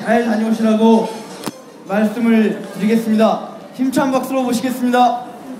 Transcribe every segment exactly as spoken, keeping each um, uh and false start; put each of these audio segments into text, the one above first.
잘 다녀오시라고 말씀을 드리겠습니다. 힘찬 박수로 모시겠습니다.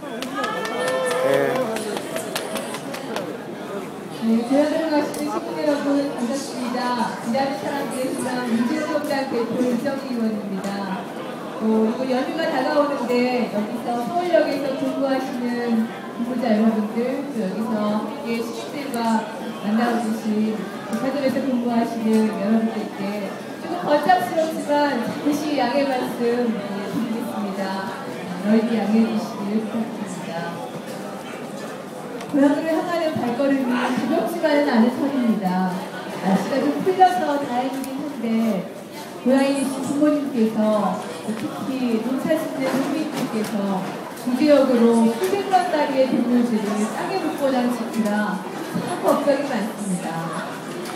네, 대학을 가시는 시민 여러분 반갑습니다. 일하는 사람들의 희망 민주노동당 대표 이정희 의원입니다. 어, 그리고 연휴가 다가오는데 여기서 서울역에서 근무하시는 근무자 여러분들, 또 여기서 함께 시민들과 만나보신 백화점에서 근무하시는 여러분들께 조금 번잡스럽지만 잠시 양해 말씀 드리겠습니다. 넓게 양해해 주시길 부탁드립니다. 고향으로 향하는 발걸음이 가볍지만은 않은 터입니다. 날씨가 좀 풀려서 다행이긴 한데 고향에 계신 부모님께서 특히 농사 짓는 농민들께서 구지역으로 수백만 마리의 동물들을 땅에 묻고 다니시느라 참 걱정이 많습니다.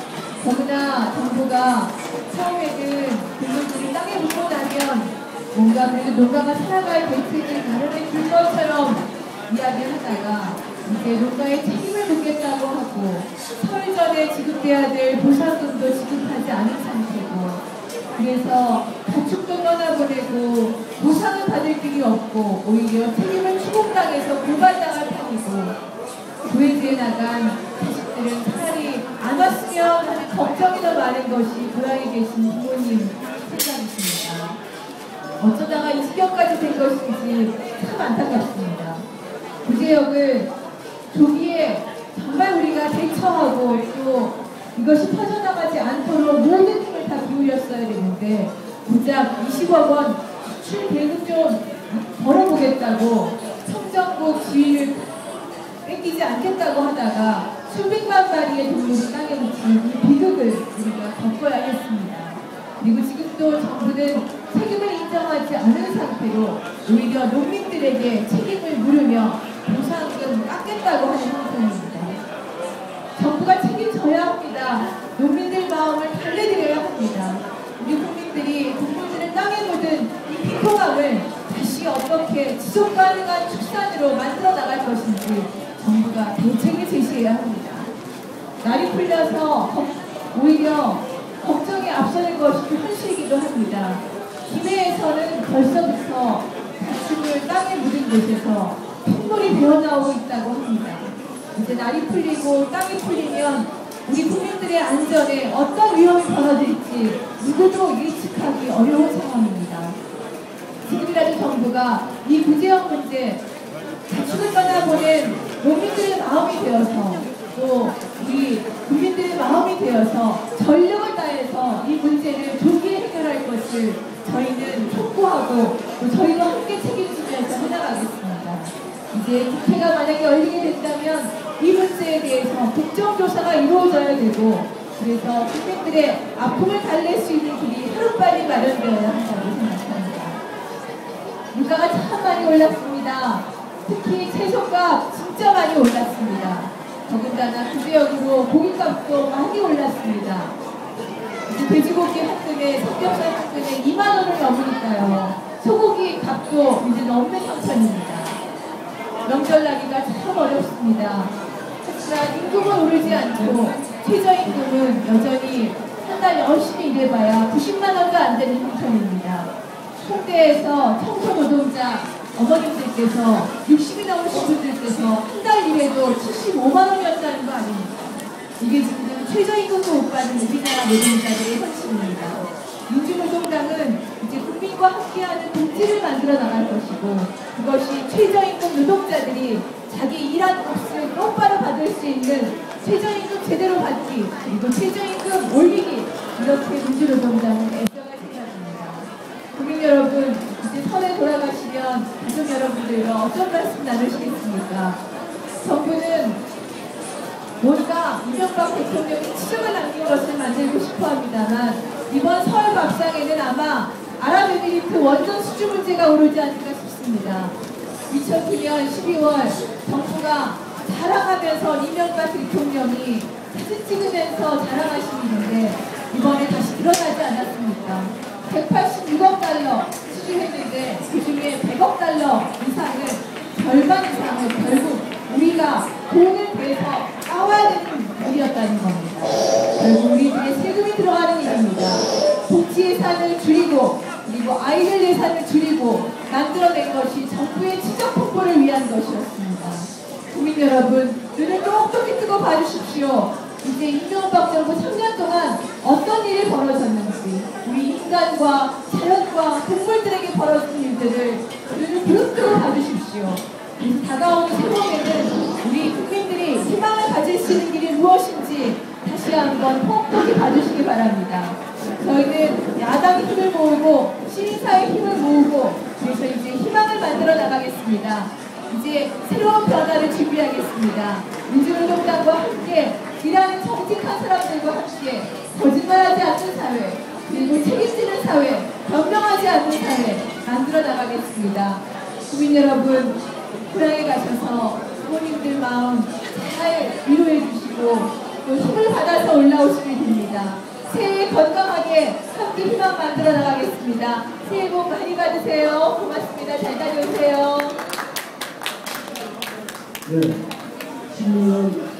더구나 정부가 처음에는 동물들이 땅에 묻고 나면 뭔가 그래도 농가가 살아갈 대책을 마련해 줄 것처럼 이야기를 하다가 이제 농가에 책임을 묻겠다고 하고 설 전에 지급돼야 될 보상금도 지급하지 않은 상태고, 그래서 가축도 떠나보내고 보상을 받을 길이 없고 오히려 책임을 추궁당해서 고발당할 편이고, 구해지에 나간 자식들은 차라리 안 왔으면 하는 걱정이 더 많은 것이 고향에 계신 부모님 생각이십니다. 어쩌다가 이 지경까지 된 것인지 참 안타깝습니다. 구제역을 조기에 정말 우리가 대처하고 또 이것이 퍼져나가지 않도록 모든 힘을 다 기울였어야 되는데 고작 이십억 원 수출 대금 좀 벌어보겠다고 청정국 지위를 뺏기지 않겠다고 하다가 수백만 마리의 동물이 땅에 묻힌 이 비극을 우리가 겪어야겠습니다. 그리고 지금도 정부는 책임을 인정하지 않은 상태로 오히려 농민들에게 책임을 물으며 보상금 깎겠다고 하는 형편입니다. 정부가 책임져야 합니다. 농민들 마음을 달래드려야 합니다. 우리 국민들이 동물들을 땅에 묻은 이 비통함을 다시 어떻게 지속 가능한 축산으로 만들어 나갈 것인지 정부가 대책을 제시해야 합니다. 날이 풀려서 오히려 걱정에 앞서는 것이 현실이기도 합니다. 김해에서는 벌써부터 가축을 땅에 묻은 곳에서 핏물이 배어나오고 있다고 합니다. 이제 날이 풀리고 땅이 풀리면 우리 국민들의 안전에 어떤 위험이 벌어질지 누구도 예측하기 어려운 상황입니다. 지금이라도 정부가 이 구제역 문제, 가축을 떠나보낸 농민들의 마음이 되어서 또 우리 국민들의 마음이 되어서 전력을 다해서 이 문제를 조기에 해결할 것을 저희는 촉구하고 또 저희도 함께 책임지면서 해나가겠습니다. 이제 국회가 만약에 열리게 된다면 이 문제에 대해서 국정조사가 이루어져야 되고, 그래서 국민들의 아픔을 달랠 수 있는 길이 하루빨리 마련되어야 한다고 생각합니다. 물가가 참 많이 올랐습니다. 특히 채소값 진짜 많이 올랐습니다. 더군다나 구제역으로 고깃값도 많이 올랐습니다. 이제 돼지고기 한 근에, 삼겹살 한 근에 이만 원을 넘으니까요. 소고기 값도 이제 넘는 형편입니다. 명절나기가 참 어렵습니다. 하지만 임금은 오르지 않고 최저임금은 여전히 한 달 열심히 일해봐야 구십만 원도 안 되는 형편입니다. 홍대에서 청소 노동자 어머님들께서 육십이 넘으신 분들께서 한 달 일해도 칠십오만 원이었다는 거 아닙니까? 이게 지금 최저임금도 못 받는 우리나라 노동자들의 현실입니다. 민주노동당은 이제 국민과 함께하는 복지를 만들어 나갈 것이고, 그것이 최저임금 노동자들이 자기 일한 값을 똑바로 받을 수 있는 최저임금 제대로 받기, 그리고 최저임금 올리기, 이렇게 민주노동당은 애써갈 생각입니다. 국민 여러분, 이제 설에 돌아가시면 가족 여러분들과 어떤 말씀 나누시겠습니까? 정부는 뭔가 이명박 대통령이 치적을 남긴 것을 만들고 싶어 합니다만, 이번 설 밥상에는 아마 아랍에미리트 원전 수주 문제가 오르지 않을까 싶습니다. 이천구 년 십이월 정부가 자랑하면서 이명박 대통령이 사진 찍으면서 자랑하시는데 이번에 다시 드러나지 않았습니까? 백팔십육억 달러 수주했는데 그중에 백억 달러 이상을, 절반 이상을 결국 우리가 돈을 대서 까와야 되는 일이었다는 겁니다. 결국 우리들의 세금이 들어가는 일입니다. 복지 예산을 그리고 아이들 예산을 줄이고 만들어낸 것이 정부의 지적 홍보를 위한 것이었습니다. 국민 여러분, 눈을 똑똑히 뜨고 봐주십시오. 이제 이명박 정부 삼 년 동안 어떤 일이 벌어졌는지, 우리 인간과 자연과 동물들에게 벌어진 일들을 눈을 부릅 뜨고 봐주십시오. 다가오는 새봄에는 우리 국민들이 희망을 가질 수 있는 길이 무엇인지 다시 한번 똑똑히 봐주시기 바랍니다. 저희는 야당의 힘을 모으고 시민사회의 힘을 모으고 그래서 이제 희망을 만들어 나가겠습니다. 이제 새로운 변화를 준비하겠습니다. 민주노동당과 함께 일하는 정직한 사람들과 함께 거짓말하지 않는 사회, 그리고 책임지는 사회, 변명하지 않는 사회 만들어 나가겠습니다. 국민 여러분, 고향에 가셔서 부모님들 마음 잘 위로해 주시고 또 힘을 받아서 올라오시면 됩니다. 새해 건강하게 함께 희망 만들어 나가겠습니다. 새해 복 많이 받으세요. 고맙습니다. 잘 다녀오세요. 네, 신년